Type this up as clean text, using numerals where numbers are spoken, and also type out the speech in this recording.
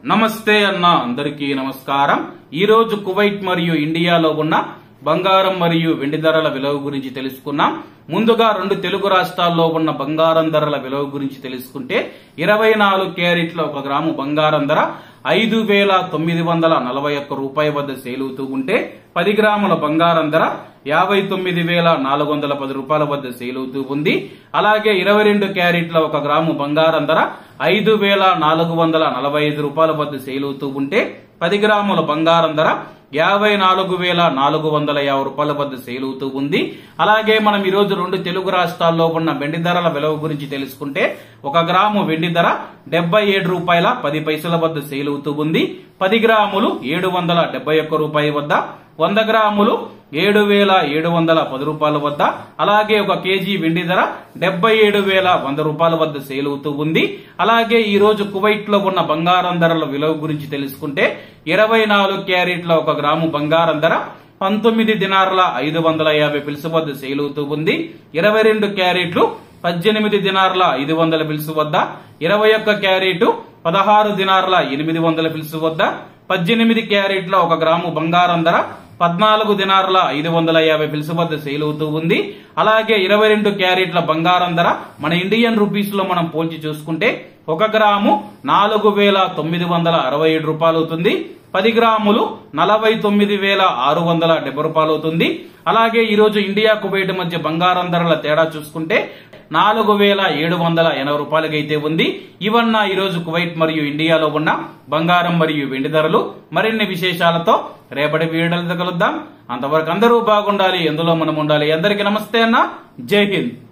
నమస్తే అన్న అందరికీ నమస్కారం। ఈ రోజు కువైట్ మరియు ఇండియాలో ఉన్న బంగారం మరియు వెండి ధరల విలువ గురించి తెలుసుకున్నాం। ముందుగా రెండు తెలుగు రాష్ట్రాల్లో ఉన్న బంగారం ధరల విలువ గురించి తెలుసుకుంటే 24 క్యారెట్ల 1 గ్రాము బంగారం ధర 5941 రూపాయి వద్ద సేల్ అవుతూ ఉంటే 10 గ్రాముల బంగారం ధర 59,410 రూపాయల వద్ద సేల్ అవుతూ ఉంది। అలాగే 22 క్యారెట్ల 1 గ్రాము బంగారం ధర 5,445 రూపాయల వద్ద సేల్ అవుతూ ఉంటే 10 గ్రాముల బంగారం ధర 54,450 రూపాయల వద్ద సేల్ అవుతూ ఉంది। అలాగే మనం ఈ రోజు రెండు తెలుగు రాష్ట్రాల్లో ఉన్న వెండి ధరల విలువ గురించి తెలుసుకుంటే 1 గ్రాము వెండి ధర 77 రూపాయల 10 పైసల వద్ద సేల్ అవుతూ ఉంది। 10 గ్రాములు 771 రూపాయి వద్ద, 100 గ్రాములు 7,710 రూపాయల వద్ద, అలాగే 1 కేజీ వెండి ధర 77,100 రూపాయల వద్ద సేల్ అవుతూ ఉంది। అలాగే ఈ రోజు కువైట్ లో ఉన్న బంగారం ధరల విలువ గురించి తెలుసుకుంటే 24 క్యారెట్ల 1 గ్రాము బంగారం ధర 19 దినార్ల 550 పిల్స్ వద్ద సేల్ అవుతూ ఉంది। 22 క్యారెట్లు 18 దినార్ల 500 పిల్స్ వద్ద, 21 క్యారెట్ 16 దినార్ల 800 పిల్స్ వద్ద, 18 క్యారెట్ల 1 గ్రాము బంగారం ధర 14 దినార్ల 550 పిల్స్ వద్ద సేల్ అవుతూ ఉంది। అలాగే 22 క్యారెట్ల బంగారం ధర మన ఇండియన్ రూపీస్ లో మనం పోల్చి చూసుకుంటే 1 గ్రాము 4,967 రూపాయలు అవుతుంది। 10 గ్రాములు 49,670 రూపాయలు అవుతుంది। అలాగే ఈ రోజు ఇండియా కువైట్ మధ్య బంగారం ధరల తేడా చూసుకుంటే 4,780 రూపాయలకి అయితే ఉంది। ఇవన్న ఈ రోజు కువైట్ మరియు ఇండియాలో ఉన్న బంగారం మరియు వెండి ధరలు। మరిన్ని విశేషాలతో రేపటి వీడియోలో కలుద్దాం। అంతవరకు అందరూ బాగుండాలి, ఎందులో మనం ఉండాలి। అందరికీ నమస్తే అన్న, జై హింద్।